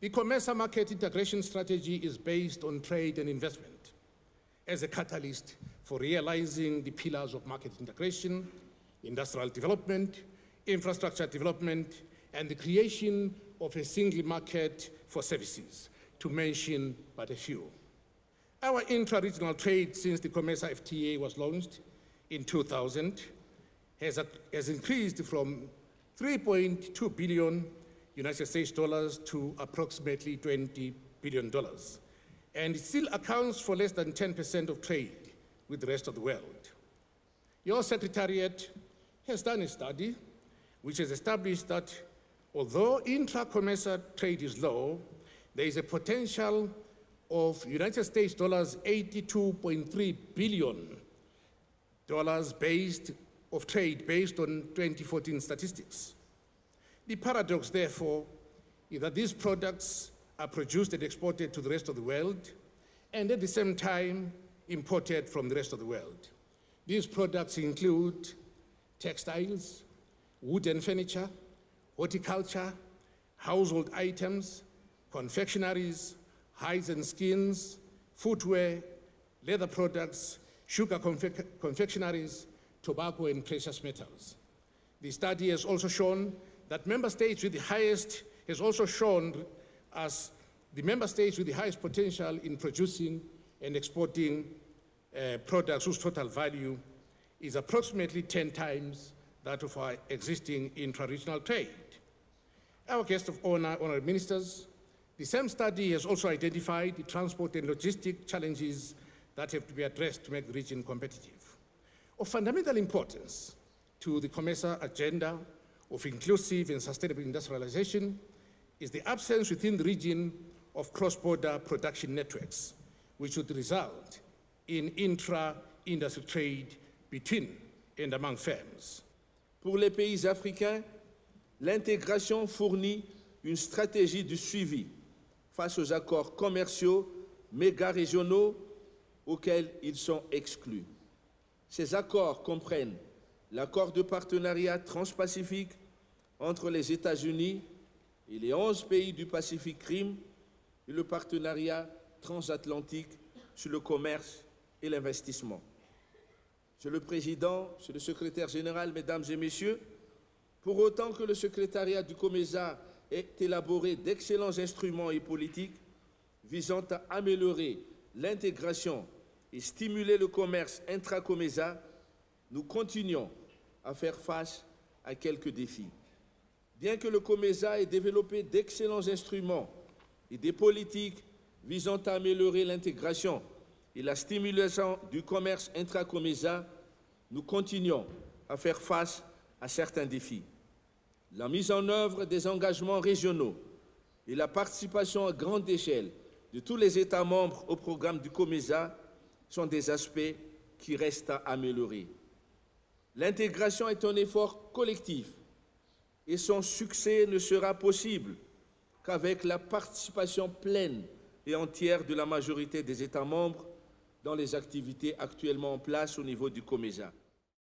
The COMESA market integration strategy is based on trade and investment as a catalyst for realizing the pillars of market integration, industrial development, infrastructure development, and the creation of a single market for services, to mention but a few. Our intra-regional trade since the COMESA FTA was launched in 2000 has increased from $3.2 billion US to approximately $20 billion. And it still accounts for less than 10% of trade with the rest of the world. Your Secretariat has done a study which has established that although intra-COMESA trade is low, there is a potential of United States dollars $82.3 billion of trade based on 2014 statistics. The paradox, therefore, is that these products are produced and exported to the rest of the world, and at the same time imported from the rest of the world. These products include textiles, wooden furniture, horticulture, household items, confectionaries, hides and skins, footwear, leather products, sugar confectionaries, tobacco, and precious metals. The study has also shown that member states with the highest potential in producing and exporting products whose total value is approximately 10 times that of our existing intra-regional trade. Our guest of honor, honorable ministers, the same study has also identified the transport and logistic challenges that have to be addressed to make the region competitive. Of fundamental importance to the COMESA agenda of inclusive and sustainable industrialization is the absence within the region of cross-border production networks, which would result in intra-industry trade between and among firms. Pour les pays africains, l'intégration fournit une stratégie de suivi face aux accords commerciaux méga-régionaux auxquels ils sont exclus. Ces accords comprennent l'accord de partenariat transpacifique entre les États-Unis et les 11 pays du Pacifique Rim et le partenariat transatlantique sur le commerce et l'investissement. Monsieur le Président, Monsieur le Secrétaire général, Mesdames et Messieurs, pour autant que le secrétariat du COMESA ait élaboré d'excellents instruments et politiques visant à améliorer l'intégration et stimuler le commerce intra-COMESA, nous continuons à faire face à quelques défis. Bien que le COMESA ait développé d'excellents instruments et des politiques visant à améliorer l'intégration et la stimulation du commerce intra-COMESA, nous continuons à faire face à certains défis. La mise en œuvre des engagements régionaux et la participation à grande échelle de tous les États membres au programme du COMESA sont des aspects qui restent à améliorer. L'intégration est un effort collectif et son succès ne sera possible qu'avec la participation pleine et entière de la majorité des États membres dans les activités actuellement en place au niveau du COMESA.